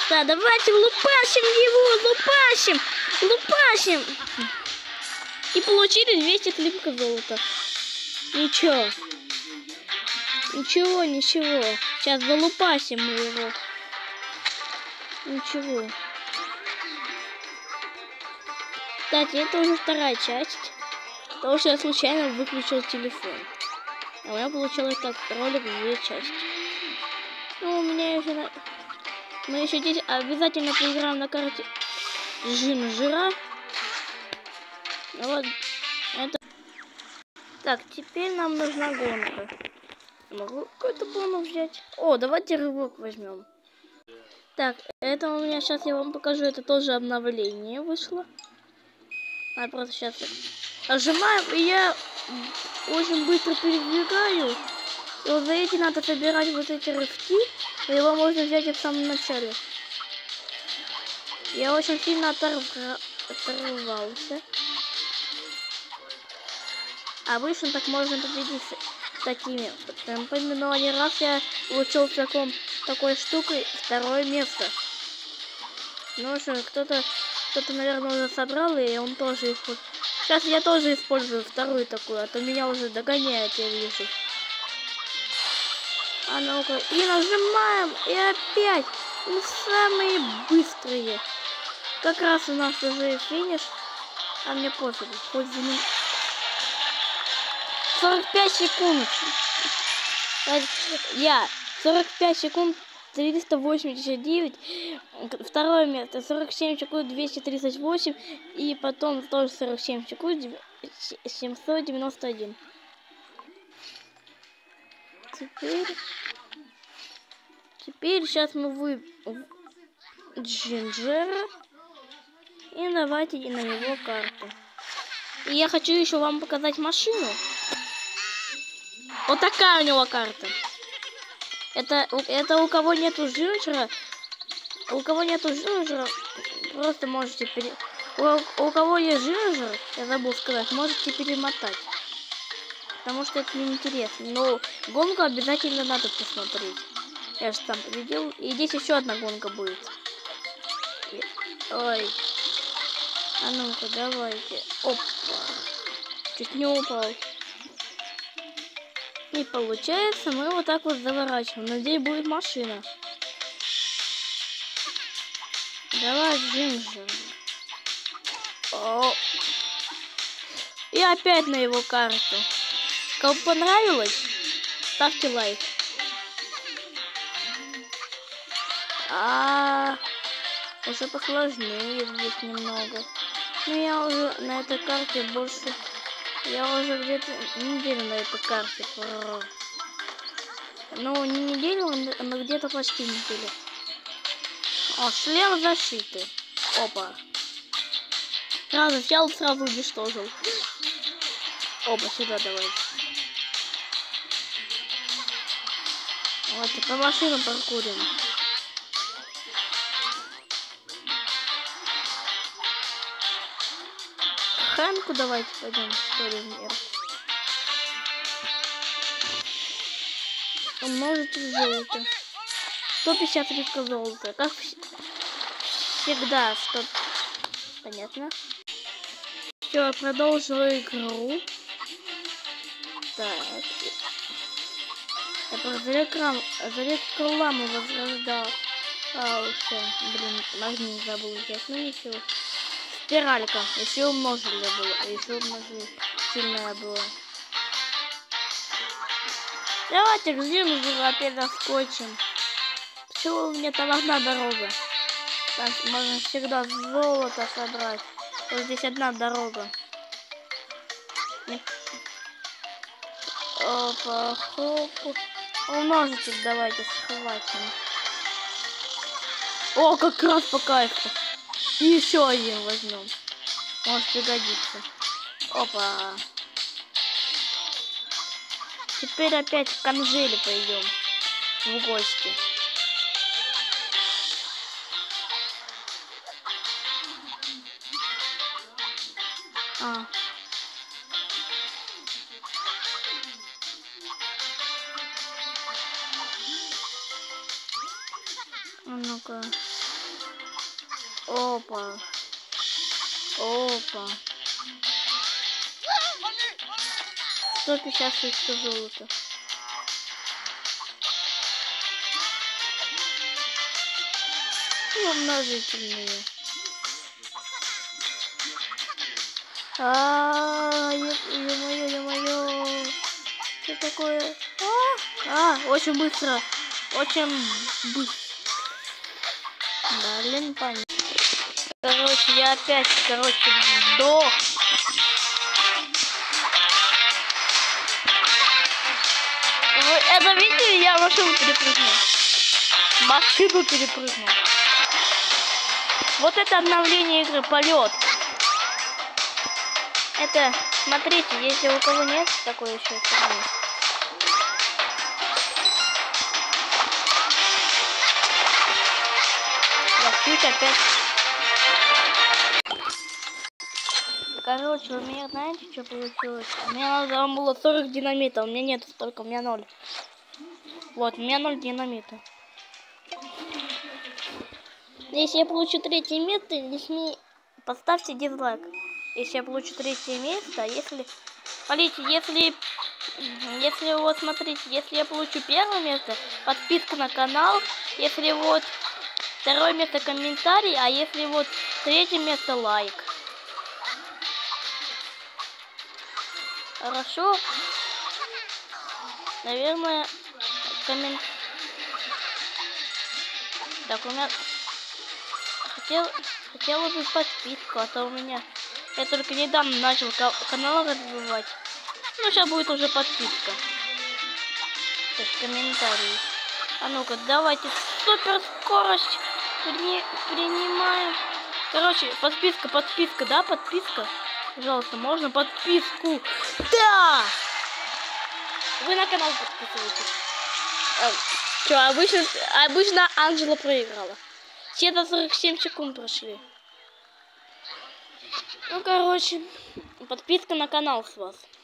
Да, давайте лупасим его, лупасим. И получили 200 слитка золота. Ничего. Сейчас залупасим мы его. Ничего. Кстати, это уже вторая часть. Потому что я случайно выключил телефон. А у меня получилось так, ролик в 2 части. Ну, у меня еще... Мы еще здесь обязательно поиграем на карте Джинджера. Вот это. Так, теперь нам нужна гонка. Могу какой-то бонус взять? О, давайте рывок возьмем. Так, это у меня сейчас я вам покажу. Это тоже обновление вышло. А просто сейчас нажимаем, и я очень быстро передвигаю. И вот за эти надо собирать вот эти рывки. И его можно взять и в самом начале. Я очень сильно оторвался. Обычно так можно победить с такими. Но один раз я получил такой штукой 2-е место. Ну что, кто-то, наверное, уже собрал, и он тоже использует. Сейчас я тоже использую 2-ю такую, а то меня уже догоняет, я вижу. А ну-ка, и нажимаем, и опять. Мы самые быстрые. Как раз у нас уже финиш. А мне пофиг, хоть за ним. 45 секунд. 45 секунд 389. 2-е место 47 секунд 238. И потом тоже 47 секунд 791. Теперь сейчас мы Джинджера. И давайте на его карту. И я хочу еще вам показать машину. Вот такая у него карта. Это у кого нету Джинджера. Просто можете у кого есть Джинджер, я забыл сказать, можете перемотать. Потому что это неинтересно. Но гонку обязательно надо посмотреть. Я же там победил. И здесь еще одна гонка будет. Ой. А ну-ка, давайте. Опа. Чуть не упал. И получается, мы вот так вот заворачиваем. Но здесь будет машина. Давай, Джинджер. О. И опять на его карту. Кому понравилось, ставьте лайк. Уже посложнее здесь немного. Но я уже на этой карте больше... Я уже где-то неделю на этой карте. Ну, не неделю, но где-то почти неделю. О, шлем защиты. Опа. Сразу взял, сразу уничтожил. Опа, сюда давай. Вот, по машинам паркурим. Хэнку давайте пойдем историю мира. Умножите золото. 150 слитка золота. Как всегда, что... Понятно. Все, я продолжила игру. Так. Я просто за рекламу возрождал. Все. Блин, магнит забыл взять. Ну ничего. Спиралька. Еще умножили было. А еще умножили. Сильная была. Давайте к Джинджеру опять заскочим. Почему у меня там одна дорога? Там можно всегда золото собрать. Вот здесь одна дорога. Опа, хопа. Умножитель давайте схватим. О, как раз по кайфу. И еще один возьмем. Может пригодиться. Опа. Теперь опять к Анжеле пойдем в гости. Ну-ка. Опа. Опа. 156 золота. И умножительные. Ё-моё. Что такое? Очень быстро. Очень быстро. Блин, понятно. Короче, я опять, сдох. Вы это видели? Я машину перепрыгнул. Вот это обновление игры, полет. Это, смотрите, если у кого нет такой еще фигни. Я чуть опять. Короче, у меня, знаете, что получилось? Мне надо было 40 динамита, у меня нет столько, у меня 0. Вот, у меня 0 динамита. Если я получу 3-е место, поставьте дизлайк. Если я получу 3-е место, смотрите, если вот, смотрите, если я получу 1-е место, подписка на канал, если вот 2-е место комментарий, а если вот 3-е место лайк. Хорошо? Наверное, Так, у меня... Хотела бы подписку, а то у меня... Я только недавно начал канал развивать. Ну, сейчас будет уже подписка. То есть комментарии. А ну-ка, давайте супер скорость принимаем. Короче, подписка, да, подписка? Пожалуйста, можно подписку? Да! Вы на канал подписывайтесь. Обычно Анжела проиграла. Все до 47 секунд прошли. Ну, короче, подписка на канал с вас.